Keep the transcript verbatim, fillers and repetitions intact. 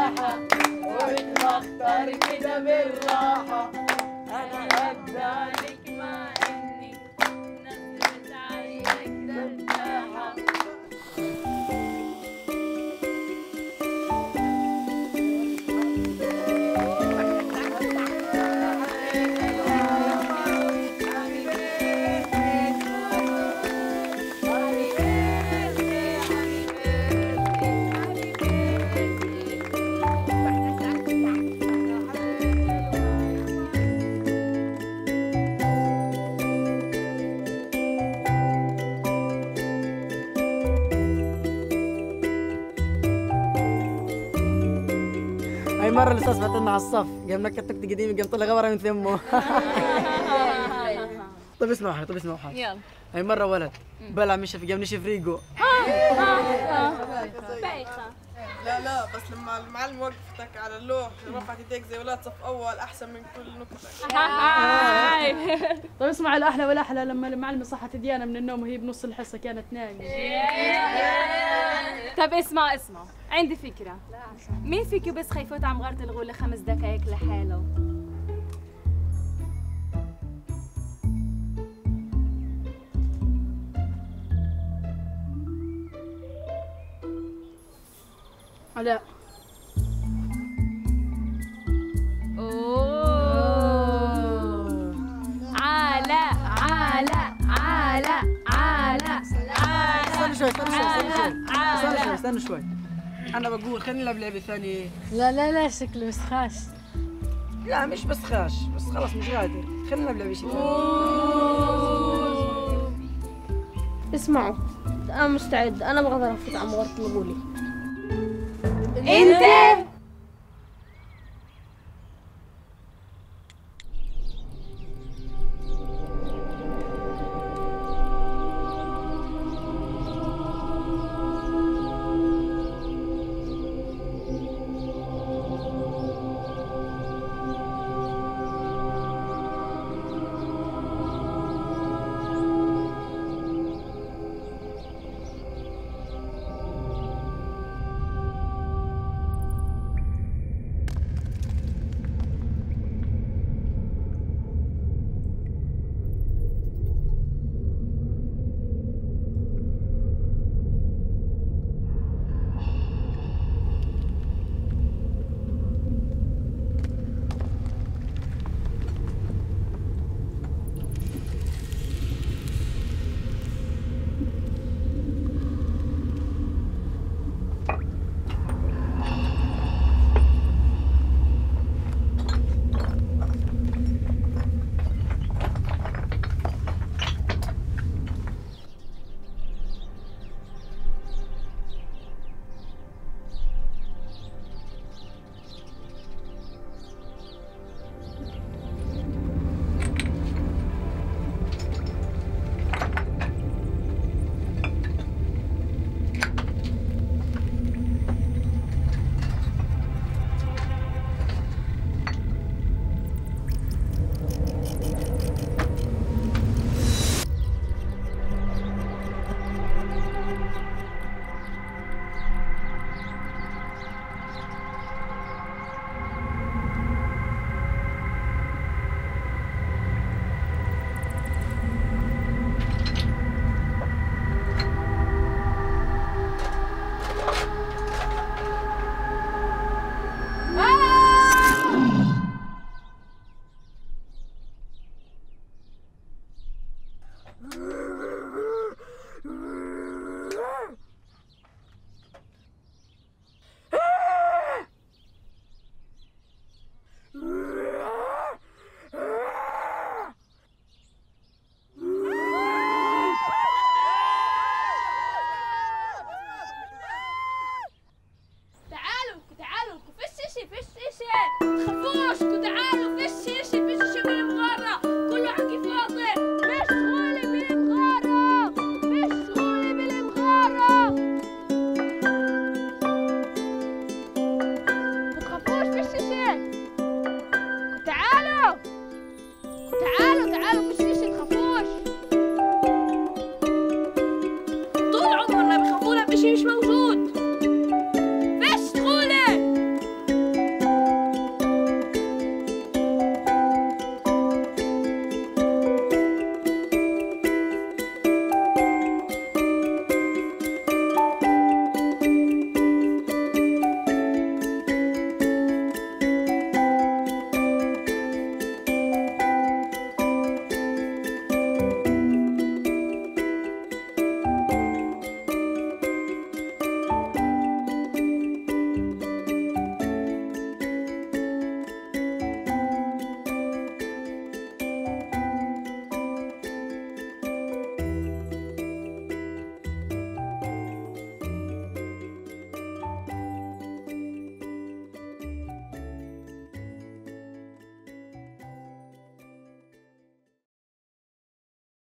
مرتاحة وبتمخطر كده بالراحة. أنا أبدأ مع إني نزلت عينك ترتاحة. هاي مرة الأستاذ فاتنا على الصف قام نكت نكتة قديمة قام طلع غبرة من ثمه. طيب اسمعوا حاجة، طيب اسمعوا حاجة. يلا. هاي مرة ولد بلع مشى قام نشف ريقه. لا لا بس لما المعلم وقفتك على اللوح رفعت يديك زي ولاد صف اول احسن من كل نكتك. طيب اسمع الاحلى والاحلى لما المعلمه صحت ديانا من النوم وهي بنص الحصه كانت نايمه. طب اسمع اسمع عندي فكرة. مين فيكم بس خيفوت عم غارة الغول خمس دقايق لحاله؟ لا. اوه علاء علاء علاء علاء استنى شوي استنى شوي استنى شوي استنى شوي استنى شوي. أنا بقول خلينا نلعب لعبة ثانية. لا لا لا شكله بس خاش. لا مش بس خاش بس خلاص مش قادر. خلينا نلعب لعبة شيء ثاني. اسمعوا أنا مستعد، أنا بقدر أفوت على مغارة الغولي. انت تخافوش.